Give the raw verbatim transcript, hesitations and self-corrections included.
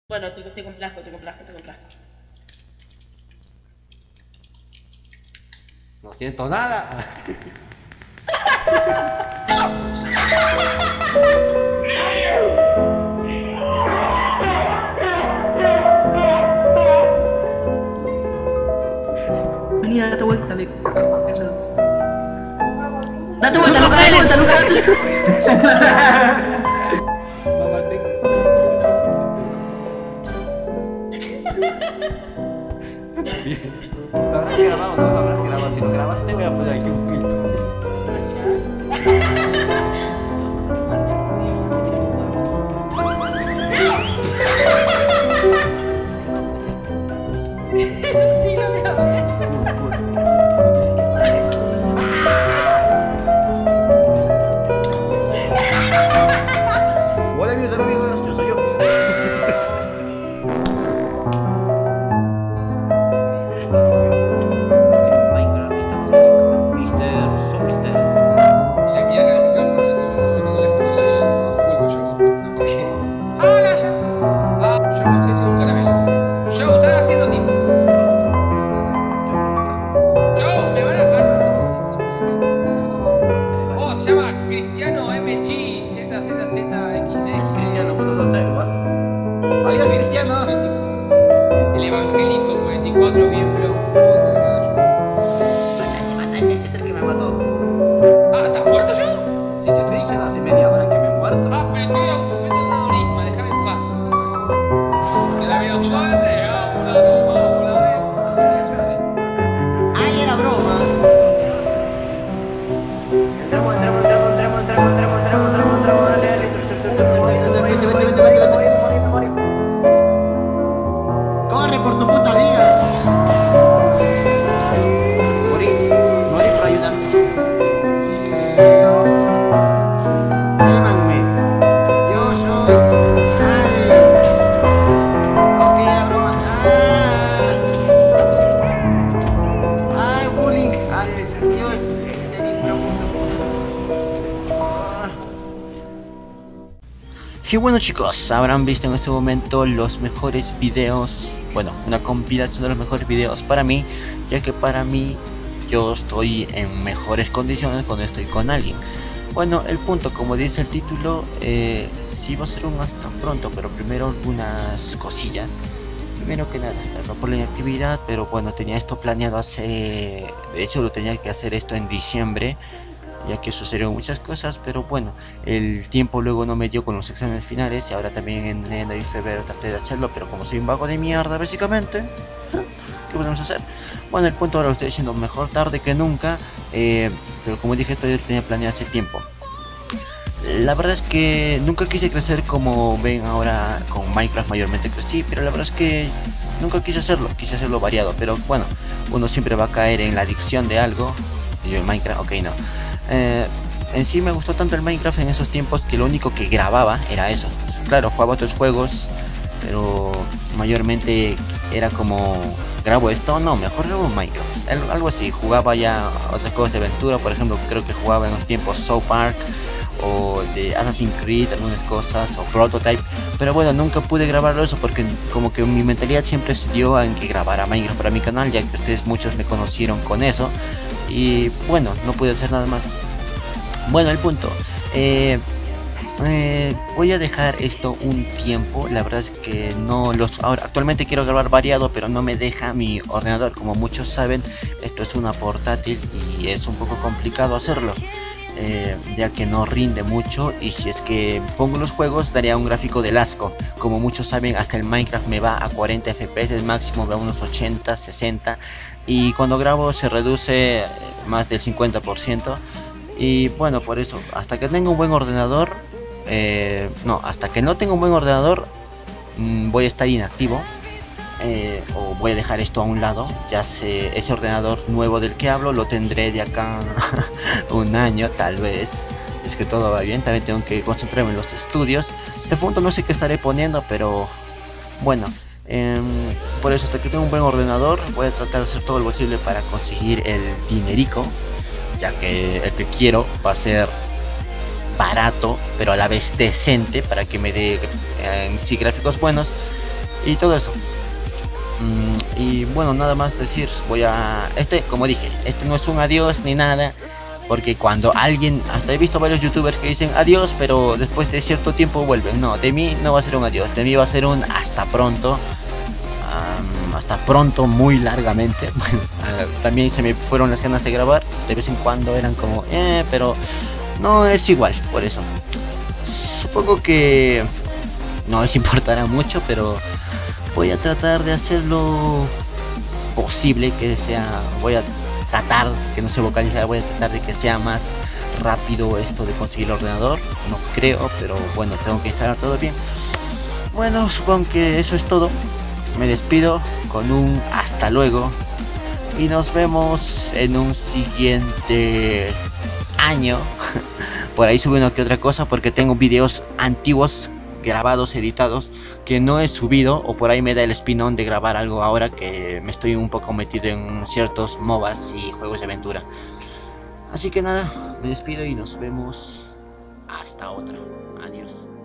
Bueno, te, te complazco, te complazco, te complazco. No siento nada. Vení, date vuelta, le... Date vuelta, no cae lenta, no cae lenta. Mamá, tengo. Bien. ¿Lo habrás grabado o no lo habrás grabado? Si lo grabaste voy a poner aquí un clip. Sí, lo grabé. Hola amigos, amigos, yo soy yo. En Minecraft estamos aquí con mister Soulster. La mierda del micrófono, eso, eso no le funciona bien. Es tu culpa, yo. No, ¿por qué? ¡Hola, yo! Ah, yo estoy haciendo un caramelo. Yo, estás haciendo tipo. Yo, me van a cagar. Oh, se llama Cristiano M G Z Z Z X D. Cristiano uno dos tres, what? Adiós Cristiano. El evangélico noventa y cuatro bien flow. Ese es el que me mató. Ah, ¿estás muerto yo? Si te estoy diciendo hace media hora que me he muerto. Ah, pero estoy autofeto de aneurisma, déjame en paz. Que la vida su madre, ah, una, dos, una vez. ¡Ay, era broma! Entramos, entramos, entramos, entramos, entramos, entramos, entramos, entramos, entramos, ¡Corre por tu puta vida! Morí, morí por ayudarme. Llévanme. Yo soy Hades. Ok, la broma. ¡Ah! ¡Ay, bullying! Hades, Dios del inframundo. Ah. Y bueno chicos, habrán visto en este momento los mejores videos, bueno, una compilación de los mejores videos para mí, ya que para mí yo estoy en mejores condiciones cuando estoy con alguien. Bueno, el punto, como dice el título, eh, sí va a ser un hasta pronto, pero primero algunas cosillas. Primero que nada, perdón por la inactividad, pero bueno, tenía esto planeado hace, de hecho lo tenía que hacer esto en diciembre, ya que sucedieron muchas cosas, pero bueno, el tiempo luego no me dio con los exámenes finales y ahora también en enero y febrero traté de hacerlo, pero como soy un vago de mierda básicamente, ¿qué podemos hacer? Bueno, el punto ahora lo estoy diciendo mejor tarde que nunca, eh, pero como dije, esto yo lo tenía planeado hace tiempo. La verdad es que nunca quise crecer como ven ahora con Minecraft, mayormente crecí, pero la verdad es que nunca quise hacerlo, quise hacerlo variado, pero bueno, uno siempre va a caer en la adicción de algo, y yo en Minecraft, ok, no. Eh, en sí me gustó tanto el Minecraft en esos tiempos que lo único que grababa era eso. Claro, jugaba otros juegos, pero mayormente era como, grabo esto, no, mejor grabo Minecraft, algo, algo así. Jugaba ya otras cosas de aventura, por ejemplo, creo que jugaba en los tiempos South Park o de Assassin's Creed, algunas cosas, o Prototype, pero bueno, nunca pude grabarlo eso porque como que mi mentalidad siempre se dio en que grabara Minecraft para mi canal, ya que ustedes muchos me conocieron con eso. Y bueno, no pude hacer nada más. Bueno, el punto, eh, eh, voy a dejar esto un tiempo. La verdad es que no los ahora actualmente quiero grabar variado, pero no me deja mi ordenador. Como muchos saben, esto es una portátil y es un poco complicado hacerlo, eh, ya que no rinde mucho, y si es que pongo los juegos daría un gráfico del asco. Como muchos saben, hasta el Minecraft me va a cuarenta F P S, máximo va a unos ochenta, sesenta, y cuando grabo se reduce más del cincuenta por ciento. Y bueno, por eso, hasta que tenga un buen ordenador, eh, no, hasta que no tenga un buen ordenador, mmm, voy a estar inactivo. Eh, o voy a dejar esto a un lado. Ya sé, ese ordenador nuevo del que hablo lo tendré de acá un año tal vez, es que todo va bien. También tengo que concentrarme en los estudios. De fondo no sé qué estaré poniendo, pero bueno, eh, por eso hasta que tenga un buen ordenador voy a tratar de hacer todo lo posible para conseguir el dinerico, ya que el que quiero va a ser barato pero a la vez decente, para que me dé eh, sí, gráficos buenos. y todo eso. Mm, y bueno, nada más decir, voy a... Este, como dije, este no es un adiós ni nada, porque cuando alguien, hasta he visto varios youtubers que dicen adiós, pero después de cierto tiempo vuelven. No, de mí no va a ser un adiós, de mí va a ser un hasta pronto. Um, hasta pronto, muy largamente. uh, también se me fueron las ganas de grabar, de vez en cuando eran como, eh, pero no es igual, por eso. Supongo que no les importará mucho, pero voy a tratar de hacer lo posible que sea, voy a tratar que no se vocalice, voy a tratar de que sea más rápido esto de conseguir el ordenador. No creo, pero bueno, tengo que instalar todo bien. Bueno, supongo que eso es todo. Me despido con un hasta luego y nos vemos en un siguiente año. Por ahí sube una que otra cosa porque tengo videos antiguos grabados, editados, que no he subido, o por ahí me da el spin-on de grabar algo ahora que me estoy un poco metido en ciertos MOBAs y juegos de aventura. Así que nada, me despido y nos vemos hasta otra. Adiós.